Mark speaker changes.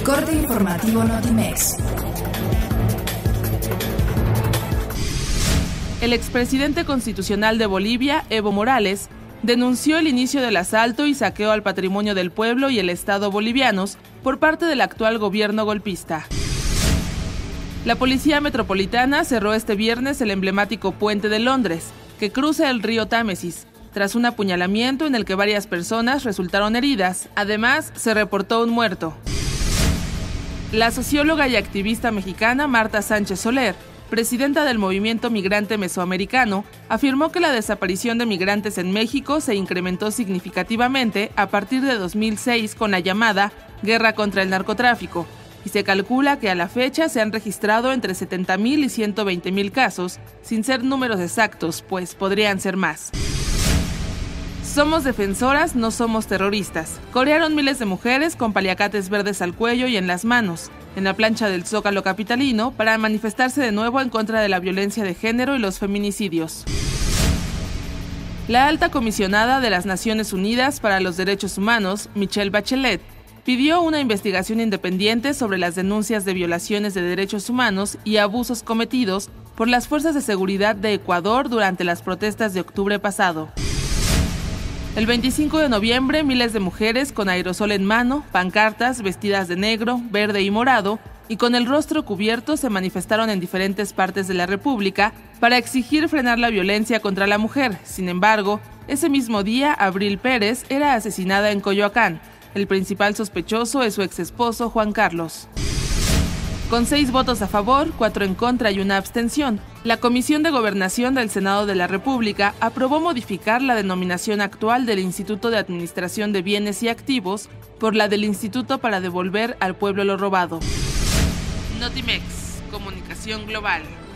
Speaker 1: corte informativo Notimex.
Speaker 2: El expresidente constitucional de Bolivia, Evo Morales, denunció el inicio del asalto y saqueo al patrimonio del pueblo y el Estado bolivianos por parte del actual gobierno golpista. La Policía Metropolitana cerró este viernes el emblemático Puente de Londres, que cruza el río Támesis, tras un apuñalamiento en el que varias personas resultaron heridas. Además, se reportó un muerto. La socióloga y activista mexicana Marta Sánchez Soler, presidenta del Movimiento Migrante Mesoamericano, afirmó que la desaparición de migrantes en México se incrementó significativamente a partir de 2006 con la llamada Guerra contra el Narcotráfico, y se calcula que a la fecha se han registrado entre 70,000 y 120,000 casos, sin ser números exactos, pues podrían ser más. Somos defensoras, no somos terroristas. Corearon miles de mujeres con paliacates verdes al cuello y en las manos, en la plancha del Zócalo capitalino, para manifestarse de nuevo en contra de la violencia de género y los feminicidios. La alta comisionada de las Naciones Unidas para los Derechos Humanos, Michelle Bachelet, pidió una investigación independiente sobre las denuncias de violaciones de derechos humanos y abusos cometidos por las fuerzas de seguridad de Ecuador durante las protestas de octubre pasado. El 25 de noviembre, miles de mujeres con aerosol en mano, pancartas vestidas de negro, verde y morado, y con el rostro cubierto se manifestaron en diferentes partes de la República para exigir frenar la violencia contra la mujer. Sin embargo, ese mismo día, Abril Pérez era asesinada en Coyoacán. El principal sospechoso es su exesposo Juan Carlos. Con 6 votos a favor, 4 en contra y una abstención, la Comisión de Gobernación del Senado de la República aprobó modificar la denominación actual del Instituto de Administración de Bienes y Activos por la del Instituto para devolver al pueblo lo robado. Notimex, Comunicación Global.